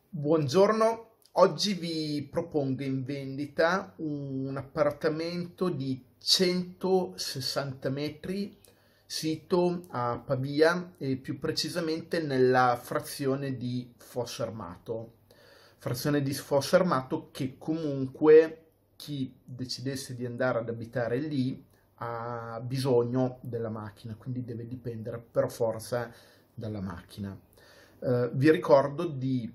Buongiorno, oggi vi propongo in vendita un appartamento di 160 metri sito a Pavia e più precisamente nella frazione di Fosso Armato. Frazione di Fosso Armato che comunque chi decidesse di andare ad abitare lì ha bisogno della macchina, quindi deve dipendere per forza dalla macchina. Vi ricordo di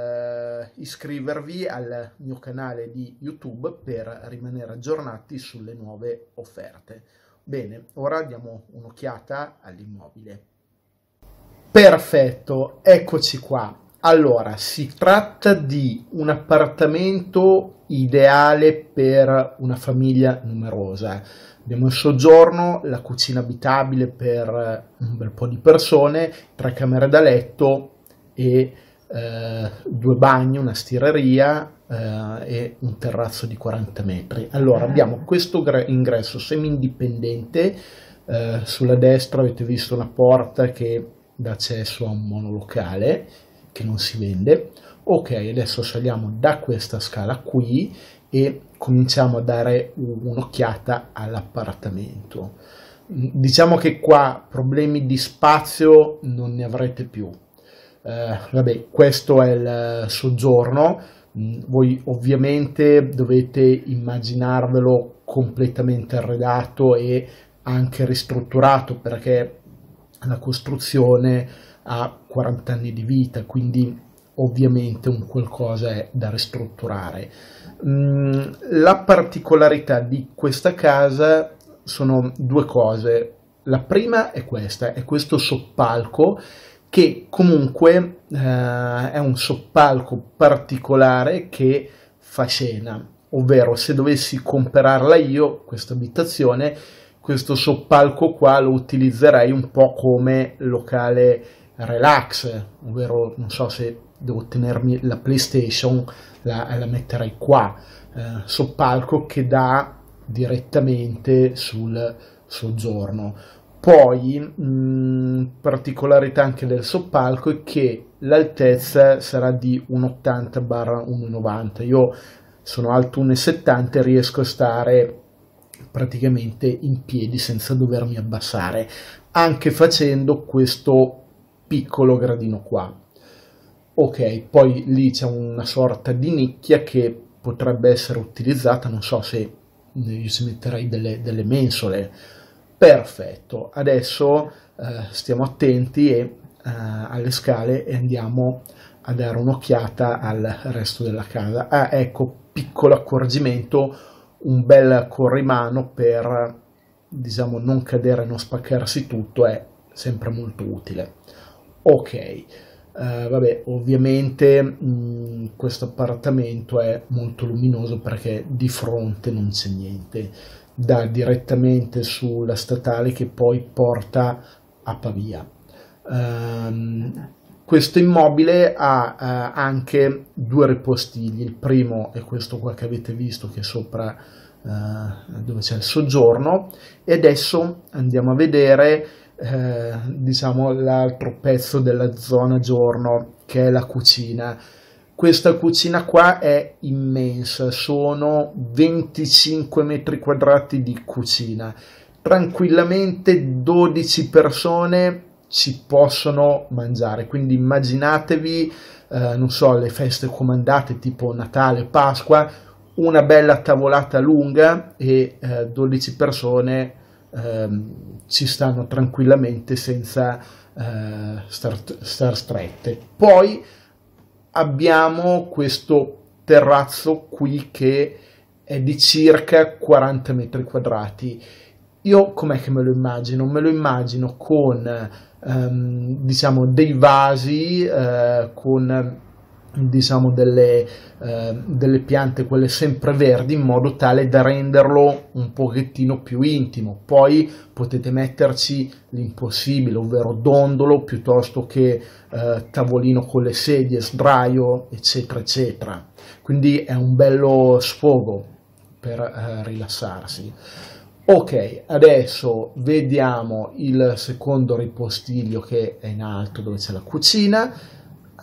iscrivervi al mio canale di YouTube per rimanere aggiornati sulle nuove offerte. Bene, ora diamo un'occhiata all'immobile. Perfetto, eccoci qua. Allora, si tratta di un appartamento ideale per una famiglia numerosa. Abbiamo il soggiorno, la cucina abitabile per un bel po' di persone, 3 camere da letto e 2 bagni, una stireria e un terrazzo di 40 metri. Allora, abbiamo questo ingresso semi-indipendente. Sulla destra avete visto una porta che dà accesso a un monolocale che non si vende. Ok, adesso saliamo da questa scala qui e cominciamo a dare un'occhiata all'appartamento. Diciamo che qua problemi di spazio non ne avrete più. Vabbè, questo è il soggiorno. Voi ovviamente dovete immaginarvelo completamente arredato e anche ristrutturato, perché la costruzione ha 40 anni di vita, quindi ovviamente un qualcosa è da ristrutturare. La particolarità di questa casa sono 2 cose. La prima è questa, è questo soppalco che comunque è un soppalco particolare che fa scena, ovvero se dovessi comprarla io, questa abitazione, questo soppalco qua lo utilizzerei un po' come locale relax, ovvero non so se devo tenermi la PlayStation, la metterei qua, soppalco che dà direttamente sul soggiorno. Poi, particolarità anche del soppalco è che l'altezza sarà di 1,80/1,90. Io sono alto 1,70 e riesco a stare praticamente in piedi senza dovermi abbassare, anche facendo questo piccolo gradino qua. Ok, poi lì c'è una sorta di nicchia che potrebbe essere utilizzata, non so se io ci metterei delle mensole. Perfetto, adesso stiamo attenti alle scale e andiamo a dare un'occhiata al resto della casa. Ah, ecco, piccolo accorgimento, un bel corrimano per, diciamo, non cadere e non spaccarsi tutto è sempre molto utile. Ok, vabbè, ovviamente questo appartamento è molto luminoso perché di fronte non c'è niente, dà direttamente sulla statale che poi porta a Pavia. Questo immobile ha anche 2 ripostigli. Il primo è questo qua che avete visto, che è sopra dove c'è il soggiorno, e adesso andiamo a vedere diciamo l'altro pezzo della zona giorno, che è la cucina. Questa cucina qua è immensa, sono 25 metri quadrati di cucina, tranquillamente 12 persone ci possono mangiare, quindi immaginatevi non so, le feste comandate tipo Natale, Pasqua, una bella tavolata lunga e 12 persone ci stanno tranquillamente senza star strette. Poi abbiamo questo terrazzo qui che è di circa 40 metri quadrati. Io com'è che me lo immagino? Me lo immagino con diciamo dei vasi con diciamo delle piante, quelle sempreverdi, in modo tale da renderlo un pochettino più intimo. Poi potete metterci l'impossibile, ovvero dondolo piuttosto che tavolino con le sedie, sdraio, eccetera eccetera. Quindi è un bello sfogo per rilassarsi. Ok, adesso vediamo il secondo ripostiglio che è in alto, dove c'è la cucina.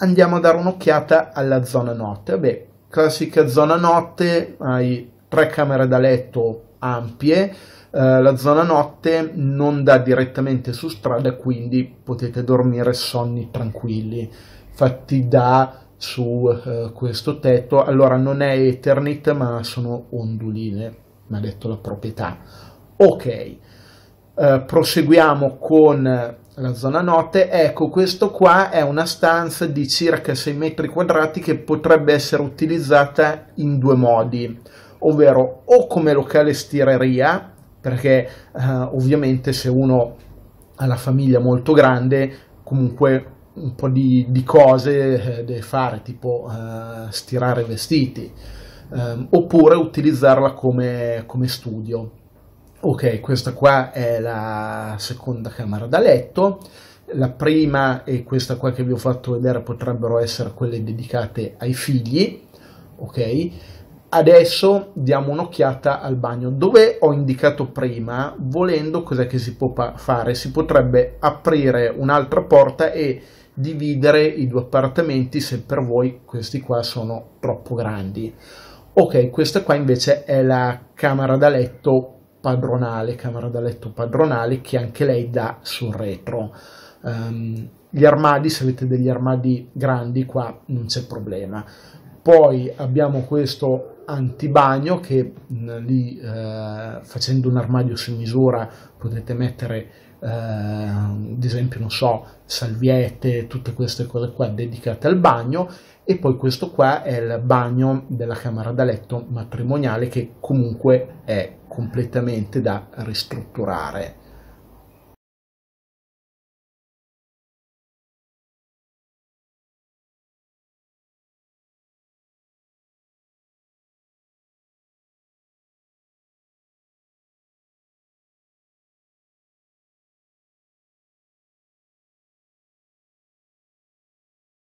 andiamo a dare un'occhiata alla zona notte. Vabbè, classica zona notte, hai 3 camere da letto ampie, la zona notte non dà direttamente su strada, quindi potete dormire sonni tranquilli. Infatti dà su questo tetto, allora non è Eternit ma sono onduline, mi ha detto la proprietà. Ok, proseguiamo con la zona notte. Ecco, questo qua è una stanza di circa 6 metri quadrati che potrebbe essere utilizzata in 2 modi, ovvero o come locale stireria, perché ovviamente se uno ha la famiglia molto grande, comunque un po' di cose deve fare, tipo stirare vestiti, oppure utilizzarla come studio. Ok, questa qua è la seconda camera da letto. La prima e questa qua che vi ho fatto vedere potrebbero essere quelle dedicate ai figli. Ok, adesso diamo un'occhiata al bagno, dove ho indicato prima. Volendo, cos'è che si può fare? Si potrebbe aprire un'altra porta e dividere i 2 appartamenti se per voi questi qua sono troppo grandi. Ok, questa qua invece è la camera da letto padronale, che anche lei dà sul retro. Gli armadi, se avete degli armadi grandi, qua non c'è problema. Poi abbiamo questo antibagno che lì, facendo un armadio su misura, potete mettere ad esempio, non so, salviette, tutte queste cose qua dedicate al bagno. E poi questo qua è il bagno della camera da letto matrimoniale, che comunque è completamente da ristrutturare.